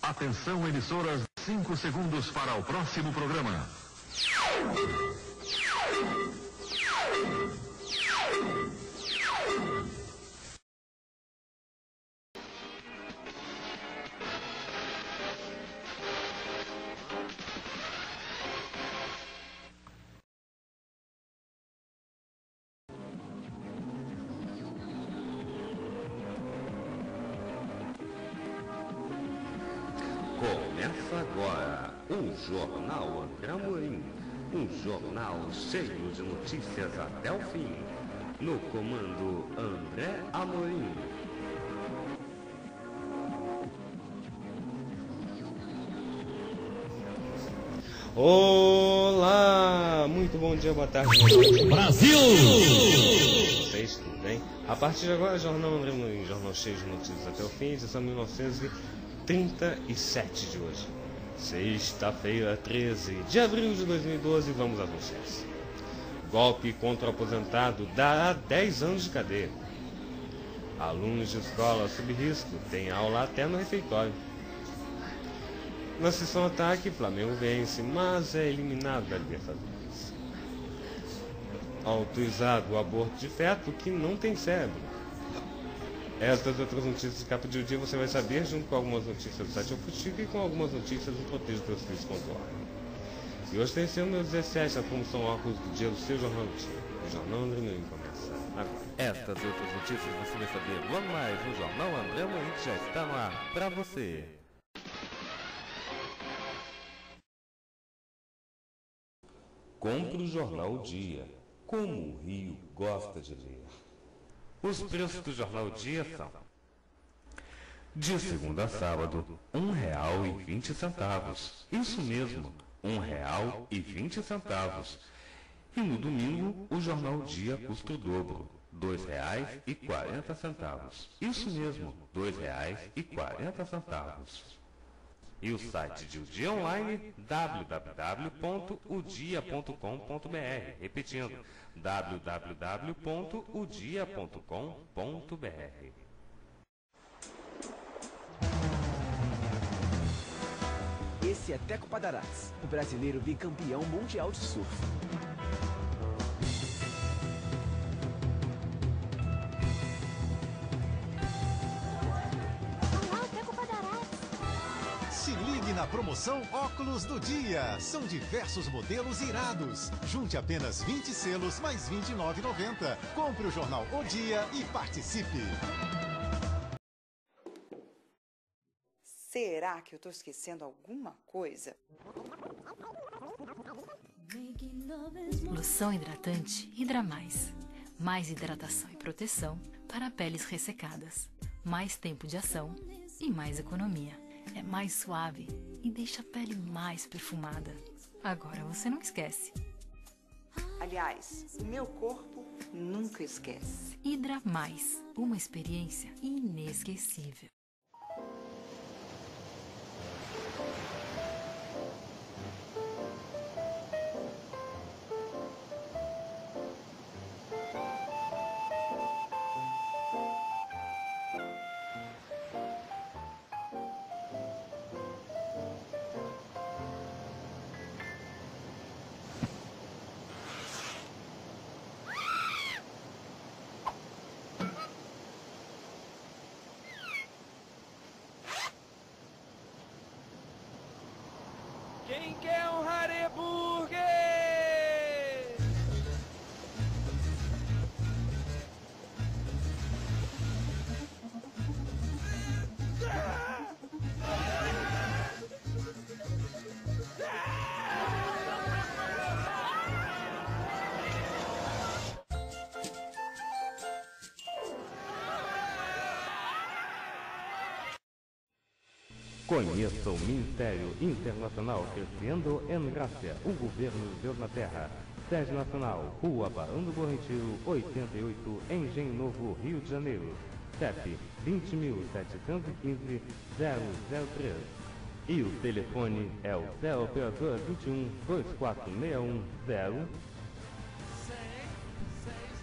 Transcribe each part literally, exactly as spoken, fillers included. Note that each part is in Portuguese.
Atenção, emissoras, cinco segundos para o próximo programa. Começa agora o Jornal André Amorim, um jornal cheio de notícias até o fim. No comando André Amorim. Olá, muito bom dia, boa tarde, boa noite. Brasil! Vocês, tudo bem? A partir de agora, Jornal André Amorim, jornal cheio de notícias até o fim, edição mil novecentos e trinta e sete de hoje. Sexta-feira, treze de abril de dois mil e doze, vamos às notícias. Golpe contra o aposentado dá dez anos de cadeia. Alunos de escola sob risco têm aula até no refeitório. Na sessão ataque, Flamengo vence, mas é eliminado da Libertadores. Autorizado o aborto de feto que não tem cérebro. Estas e outras notícias de capa de dia você vai saber junto com algumas notícias do site Ofutico e com algumas notícias do Protejo Teus Filhos ponto org. E hoje tem seu número dezessete, a promoção óculos do dia do seu Jornal do Dia. O Jornal André Amorim começa agora. Estas e outras notícias você vai saber logo mais no Jornal André Amorim, que já está no ar para você. Compre o Jornal Dia, como o Rio gosta de ler. Os preços do Jornal Dia são: de segunda a sábado, um real e vinte centavos. Isso mesmo, um real e vinte centavos. E no domingo, o Jornal Dia custa o dobro, dois reais e quarenta centavos. Isso mesmo, dois reais e quarenta centavos. E o site de O Dia Online, w w w ponto o dia ponto com ponto b r. Repetindo, w w w ponto o dia ponto com ponto b r. Esse é Teco Padarates, o brasileiro bicampeão mundial de surf. Se ligue na promoção Óculos do Dia. São diversos modelos irados. Junte apenas vinte selos mais vinte e nove reais e noventa centavos. Compre o jornal O Dia e participe. Será que eu tô esquecendo alguma coisa? Loção hidratante Hidra Mais. Mais hidratação e proteção para peles ressecadas. Mais tempo de ação e mais economia. É mais suave e deixa a pele mais perfumada. Agora você não esquece. Aliás, o meu corpo nunca esquece. Hidra Mais, uma experiência inesquecível. Quem quer um Hareburger? Conheça o Ministério Internacional Crescendo em Graça, o governo de Deus na Terra. Sede Nacional, Rua Barão do Bom Retiro, oitenta e oito, Engenho Novo, Rio de Janeiro. C E P vinte mil setecentos e quinze, zero zero três. E o telefone é o zero operador vinte e um, vinte e quatro sessenta e um, zero.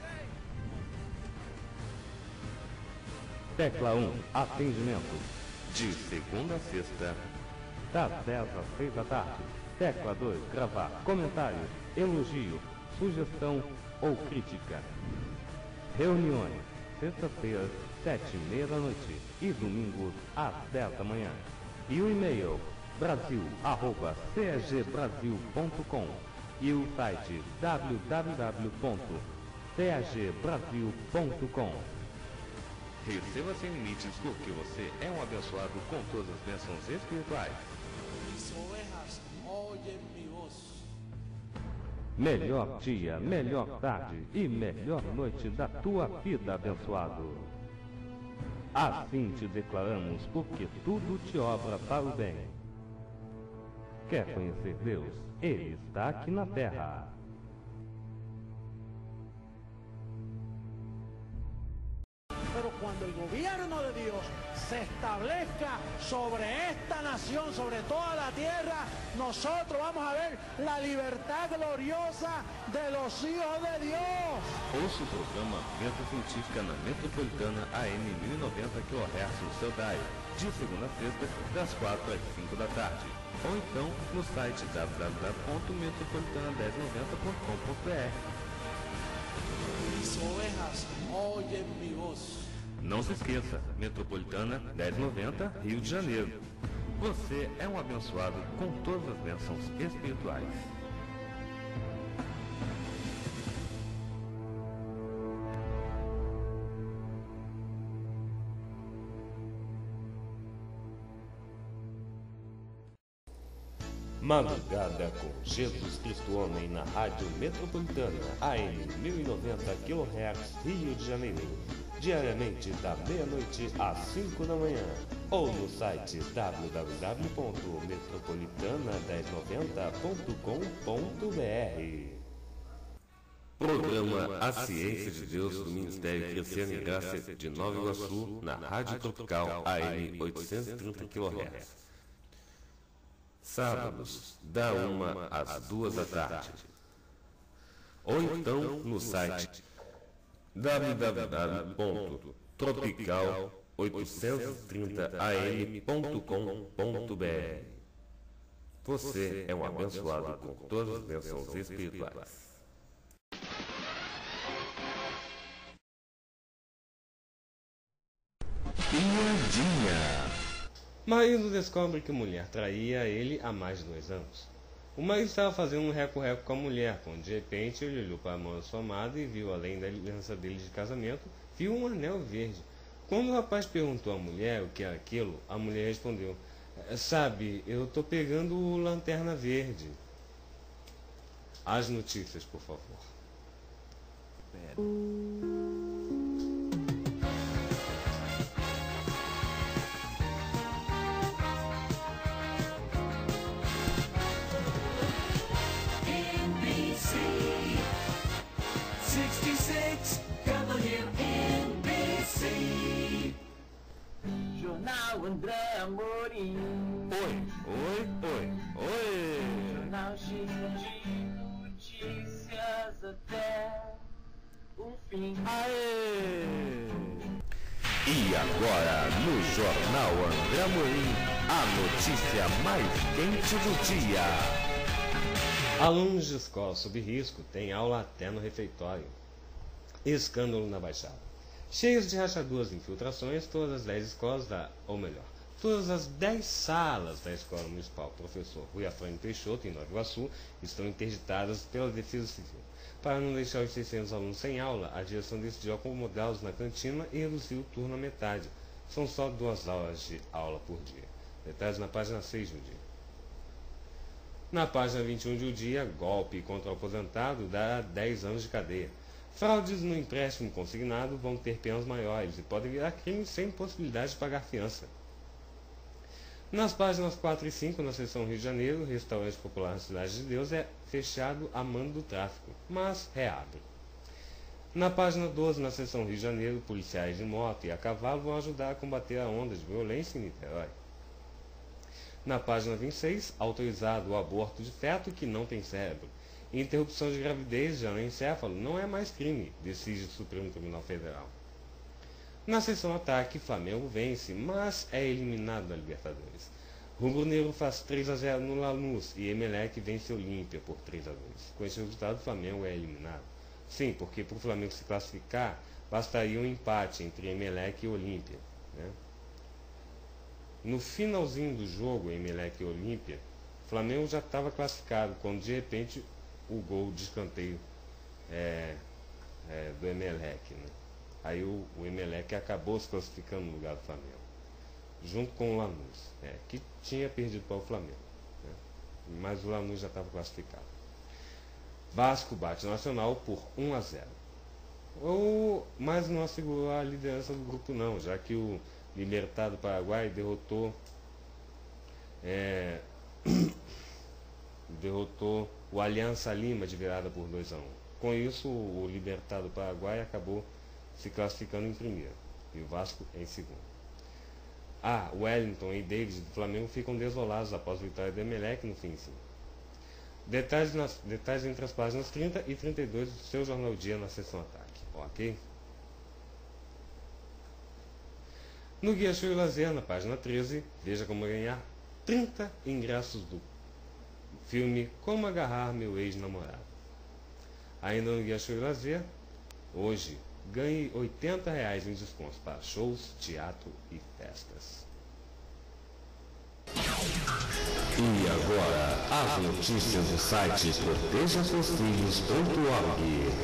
Tecla um, atendimento. De segunda a sexta, das dez às seis da tarde. Tecla dois, gravar comentário, elogio, sugestão ou crítica. Reuniões, sexta-feira, sete e meia da noite e domingos às dez da manhã. E o e-mail brasil arroba c e g brasil ponto com e o site w w w ponto c e g brasil ponto com. Receba sem limites porque você é um abençoado com todas as bênçãos espirituais. Mis ovejas oyen mi voz. Melhor dia, melhor tarde e melhor noite da tua vida, abençoado. Assim te declaramos, porque tudo te obra para o bem. Quer conhecer Deus? Ele está aqui na terra. Pero cuando el gobierno de Dios se establezca sobre esta nación, sobre toda la tierra, nosotros vamos a ver la libertad gloriosa de los hijos de Dios. Ouça o programa Venta Científica na Metropolitana A M mil e noventa kHz no seu dial, de segunda a sexta, das quatro às cinco da tarde. Ou então no site w w w ponto metropolitana mil e noventa ponto com ponto b r. Mis ovejas oyen mi voz. Não se esqueça, Metropolitana mil e noventa, Rio de Janeiro. Você é um abençoado com todas as bênçãos espirituais. Madrugada com Jesus Cristo Homem na Rádio Metropolitana A M mil e noventa kHz, Rio de Janeiro, diariamente da meia-noite às cinco da manhã, ou no site w w w ponto metropolitana mil e noventa ponto com ponto b r. programa A Ciência de Deus do Ministério Crescendo em Graça de Nova Iguaçu, na Rádio Tropical A M oitocentos e trinta kHz. Sábados, da uma às duas da tarde. Ou então no site w w w ponto tropical oitocentos e trinta a m ponto com ponto b r. Você é um abençoado com todas as bênçãos espirituais. Piadinha. Marido descobre que mulher traía ele há mais de dois anos. O marido estava fazendo um reco-reco com a mulher, quando de repente ele olhou para a mão da sua amada e viu, além da aliança dele de casamento, viu um anel verde. Quando o rapaz perguntou à mulher o que era aquilo, a mulher respondeu: sabe, eu tô pegando o Lanterna Verde. As notícias, por favor. Jornal André Amorim. Oi, oi, oi, oi. Jornal cheio de notícias até o fim. Aê! E agora, no Jornal André Amorim, a notícia mais quente do dia. Alunos de escola sob risco têm aula até no refeitório. Escândalo na Baixada. Cheios de rachaduras e infiltrações, todas as dez escolas da, ou melhor, todas as dez salas da Escola Municipal Professor Rui Afrânio Peixoto, em Nova Iguaçu, estão interditadas pela Defesa Civil. Para não deixar os seiscentos alunos sem aula, a direção decidiu acomodá-los na cantina e reduzir o turno à metade. São só duas aulas de aula por dia. Detalhes na página seis do dia. Na página vinte e um do dia, golpe contra o aposentado dá dez anos de cadeia. Fraudes no empréstimo consignado vão ter penas maiores e podem virar crime sem possibilidade de pagar fiança. Nas páginas quatro e cinco, na seção Rio de Janeiro, o restaurante popular na Cidade de Deus é fechado a mando do tráfico, mas reabre. Na página doze, na seção Rio de Janeiro, policiais de moto e a cavalo vão ajudar a combater a onda de violência em Niterói. Na página vinte e seis, autorizado o aborto de feto que não tem cérebro. Interrupção de gravidez de anencéfalo não é mais crime, decide o Supremo Tribunal Federal. Na sessão ataque, Flamengo vence, mas é eliminado da Libertadores. Rubro Negro faz três a zero no Lanús e Emelec vence Olímpia por três a dois. Com esse resultado, o Flamengo é eliminado. Sim, porque para o Flamengo se classificar, bastaria um empate entre Emelec e Olímpia, né? No finalzinho do jogo, Emelec e Olímpia, o Flamengo já estava classificado, quando de repente o gol de escanteio é, é, do Emelec, né? Aí o, o Emelec acabou se classificando no lugar do Flamengo, junto com o Lanús, é, que tinha perdido para o Flamengo, né? Mas o Lanús já estava classificado. Vasco bate Nacional por um a zero. O, mas não assegurou a liderança do grupo não, já que o Libertad do Paraguai derrotou é, derrotou o Aliança Lima de virada por dois a um. Com isso, o Libertad do Paraguai acabou se classificando em primeiro e o Vasco em segundo. Ah, Wellington e David do Flamengo ficam desolados após a vitória do Emelec no fim. Detalhes, nas, detalhes entre as páginas trinta e trinta e dois do seu Jornal Dia na seção ataque. Ok? No Guia Show e Lazer, na página treze, veja como ganhar trinta ingressos do filme Como Agarrar Meu Ex-Namorado. Ainda no Guia Show e Lazer, hoje, ganhe oitenta reais em descontos para shows, teatro e festas. E agora, as notícias do site proteja seus filhos ponto org.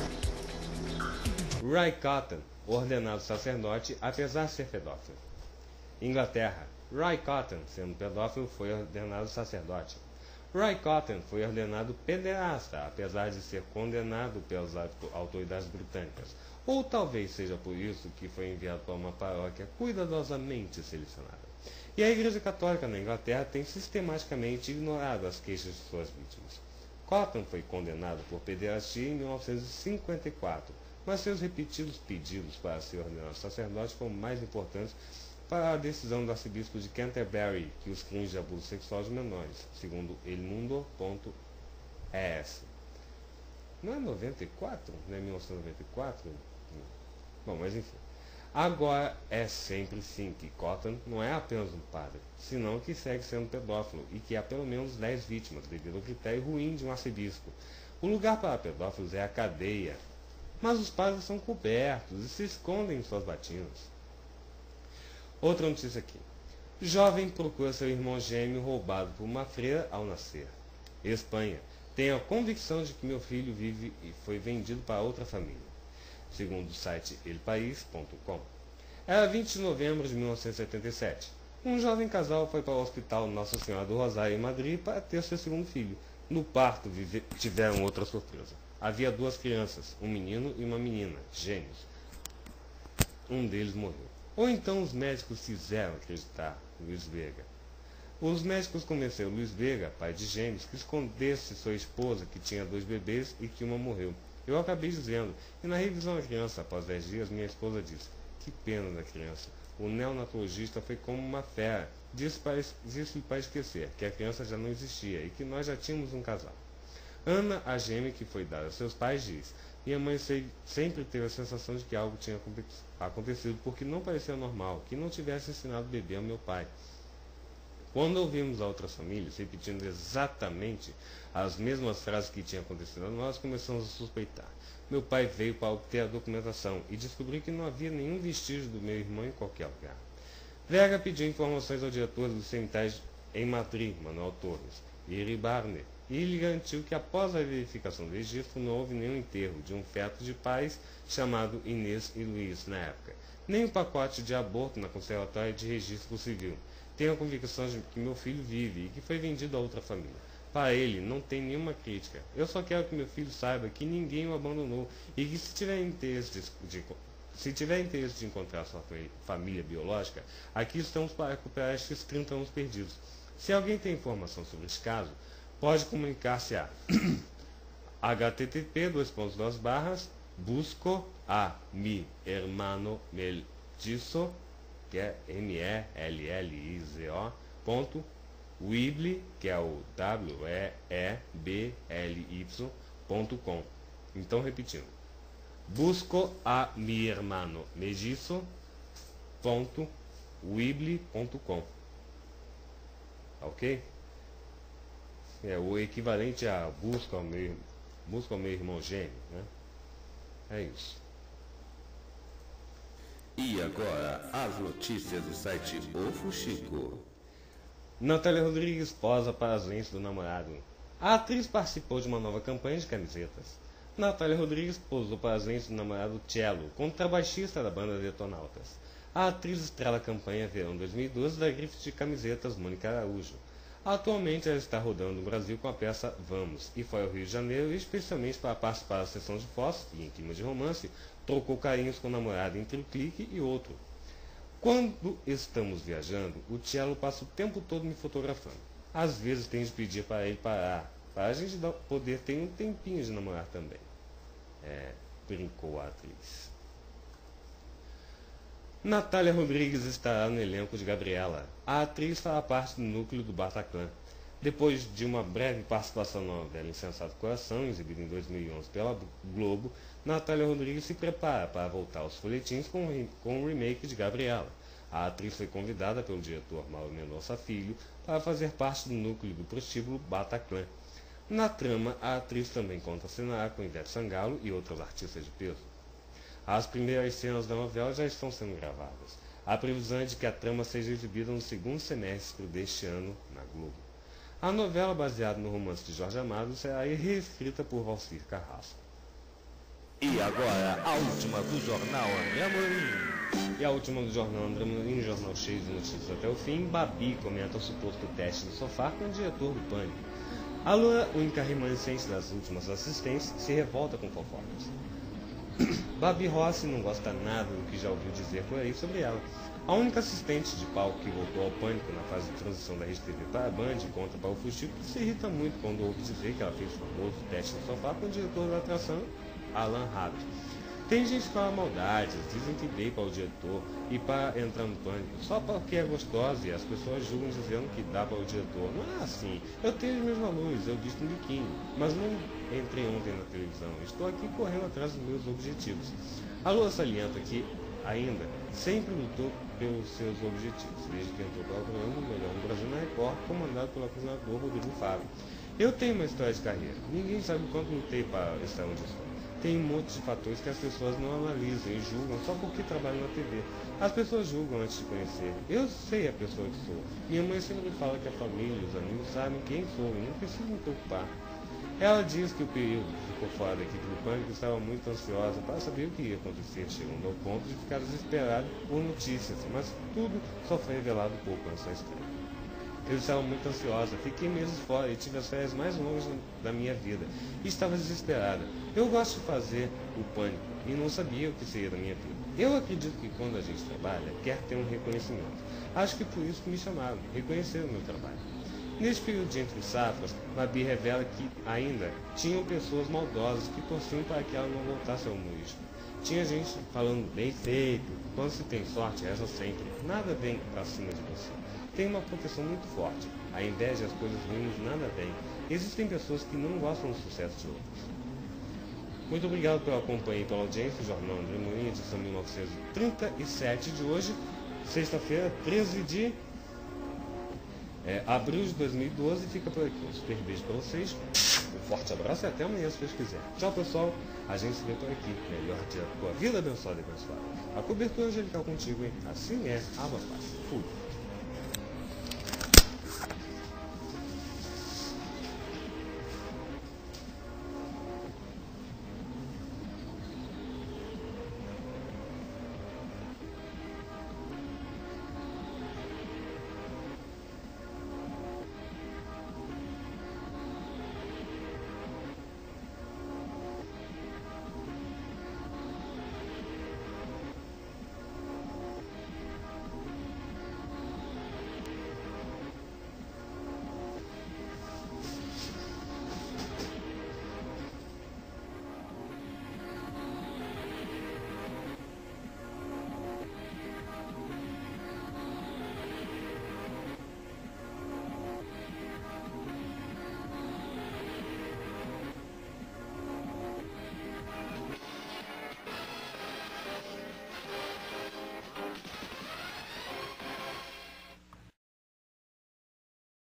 Ray Cotton, ordenado sacerdote, apesar de ser pedófilo. Inglaterra. Ray Cotton, sendo pedófilo, foi ordenado sacerdote. Ray Cotton foi ordenado pederasta, apesar de ser condenado pelas autoridades britânicas. Ou talvez seja por isso que foi enviado para uma paróquia cuidadosamente selecionada. E a Igreja Católica na Inglaterra tem sistematicamente ignorado as queixas de suas vítimas. Cotton foi condenado por pederastia em mil novecentos e cinquenta e quatro, mas seus repetidos pedidos para ser ordenado sacerdote foram mais importantes para a decisão do arcebispo de Canterbury que os crimes de abuso sexual de menores, segundo elmundo ponto es. Não é noventa e quatro? Não é mil novecentos e noventa e quatro? Bom, mas enfim. Agora é sempre sim que Cotton não é apenas um padre, senão que segue sendo pedófilo e que há pelo menos dez vítimas, devido ao critério ruim de um arcebispo. O lugar para pedófilos é a cadeia, mas os padres são cobertos e se escondem em suas batinas. Outra notícia aqui. Jovem procura seu irmão gêmeo roubado por uma freira ao nascer. Espanha. Tenho a convicção de que meu filho vive e foi vendido para outra família. Segundo o site el país ponto com. Era vinte de novembro de mil novecentos e setenta e sete. Um jovem casal foi para o hospital Nossa Senhora do Rosário em Madrid para ter seu segundo filho. No parto vive... tiveram outra surpresa. Havia duas crianças, um menino e uma menina, gêmeos. Um deles morreu. Ou então os médicos fizeram acreditar Luiz Vega. Os médicos convenceram Luiz Vega, pai de gêmeos, que escondesse sua esposa, que tinha dois bebês e que uma morreu. Eu acabei dizendo, e na revisão da criança, após dez dias, minha esposa disse, que pena da criança. O neonatologista foi como uma fera, disse para, disse para esquecer que a criança já não existia e que nós já tínhamos um casal. Ana, a gêmea que foi dada a seus pais, diz, minha mãe sempre teve a sensação de que algo tinha acontecido porque não parecia normal, que não tivesse ensinado o bebê ao meu pai. Quando ouvimos a outras famílias repetindo exatamente as mesmas frases que tinham acontecido a nós, começamos a suspeitar. Meu pai veio para obter a documentação e descobriu que não havia nenhum vestígio do meu irmão em qualquer lugar. Vega pediu informações ao diretor dos cemitérios em Madrid, Manuel Torres, e Iribarne, e ele garantiu que após a verificação do registro não houve nenhum enterro de um feto de pais chamado Inês e Luiz na época, nem um pacote de aborto na conservatória de registro civil. Tenho a convicção de que meu filho vive e que foi vendido a outra família. Para ele, não tem nenhuma crítica. Eu só quero que meu filho saiba que ninguém o abandonou e que se tiver interesse de, de, se tiver interesse de encontrar sua família biológica, aqui estamos para recuperar estes trinta anos perdidos. Se alguém tem informação sobre esse caso, pode comunicar-se a http dois pontos duas barras busco a mi hermano mellizo, que é M E L L I Z O, ponto, Weebly, que é o W E E B L Y, ponto com. Então, repetindo, Busco a mi hermano mellizo ponto weebly ponto com. Ok? É o equivalente a busca ao meu, busca ao meu irmão gêmeo, né? É isso. E agora, as notícias do site O Fuxico. Natália Rodrigues posa para as lentes do namorado. A atriz participou de uma nova campanha de camisetas. Natália Rodrigues posou para as lentes do namorado Cello, contrabaixista da banda Detonautas. A atriz estrela a campanha Verão dois mil e doze da grife de camisetas Mônica Araújo. Atualmente ela está rodando no Brasil com a peça Vamos, e foi ao Rio de Janeiro especialmente para participar da sessão de fotos e, em clima de romance, trocou carinhos com o namorado entre um clique e outro. Quando estamos viajando, o Cello passa o tempo todo me fotografando. Às vezes tenho de pedir para ele parar, para a gente poder ter um tempinho de namorar também. É, brincou a atriz. Natália Rodrigues estará no elenco de Gabriela. A atriz fará parte do núcleo do Bataclan. Depois de uma breve participação na novela Insensato Coração, exibida em dois mil e onze pela Globo, Natália Rodrigues se prepara para voltar aos folhetins com, com o remake de Gabriela. A atriz foi convidada pelo diretor Mauro Mendonça Filho para fazer parte do núcleo do prostíbulo Bataclan. Na trama, a atriz também conta cenar com Ivete Sangalo e outros artistas de peso. As primeiras cenas da novela já estão sendo gravadas. A previsão é de que a trama seja exibida no segundo semestre deste ano na Globo. A novela, baseada no romance de Jorge Amado, será reescrita por Valcir Carrasco. E agora, a última do Jornal André Amorim. E a última do Jornal André Amorim, jornal cheio de notícias até o fim, Babi comenta o suposto teste do sofá com o diretor do Pânico. A Lua, única remanescente das últimas assistências, se revolta com fofocas. Babi Rossi não gosta nada do que já ouviu dizer por aí sobre ela. A única assistente de palco que voltou ao Pânico na fase de transição da Rede T V para a Band conta para o Fuxico que se irrita muito quando ouve dizer que ela fez o famoso teste no sofá com o diretor da atração, Alan Rapp. Tem gente que fala maldades, dizem que veio para o diretor e para entrar no Pânico só porque é gostosa, e as pessoas julgam dizendo que dá para o diretor. Não é assim. Eu tenho os meus valores, eu visto um biquíni, mas não entrei ontem na televisão. Estou aqui correndo atrás dos meus objetivos. A Lua salienta que ainda sempre lutou pelos seus objetivos, desde que entrou para o programa Melhor no Brasil na Record, comandado pelo apresentador Rodrigo Fábio. Eu tenho uma história de carreira. Ninguém sabe o quanto lutei para estar onde estou. Tem um monte de fatores que as pessoas não analisam e julgam só porque trabalham na T V. As pessoas julgam antes de conhecer. Eu sei a pessoa que sou. Minha mãe sempre fala que a família e os amigos sabem quem sou e não preciso me preocupar. Ela diz que o período que ficou fora da equipe do Pânico estava muito ansiosa para saber o que ia acontecer, chegando ao ponto de ficar desesperada por notícias, mas tudo só foi revelado pouco antes da estreia. Eu estava muito ansiosa, fiquei meses fora e tive as férias mais longas da minha vida. E estava desesperada. Eu gosto de fazer o Pânico e não sabia o que seria da minha vida. Eu acredito que quando a gente trabalha, quer ter um reconhecimento. Acho que por isso que me chamaram, reconheceram o meu trabalho. Neste período de entre safras, Babi revela que ainda tinham pessoas maldosas que torciam para que ela não voltasse ao humorismo. Tinha gente falando bem feito, quando se tem sorte, reza sempre, nada vem para cima de você. Tem uma proteção muito forte. A inveja e as coisas ruins nada vem. Existem pessoas que não gostam do sucesso de outros. Muito obrigado pela companhia e pela audiência. O Jornal André Amorim, edição mil novecentos e trinta e sete de hoje, sexta-feira, treze de é, abril de dois mil e doze. Fica por aqui. Um super beijo para vocês. Um forte abraço e até amanhã, se Deus quiser. Tchau, pessoal. A gente se vê por aqui. Melhor dia da tua vida abençoada e abençoada. A cobertura angelical contigo, hein? Assim é. Ava Paz. Fui.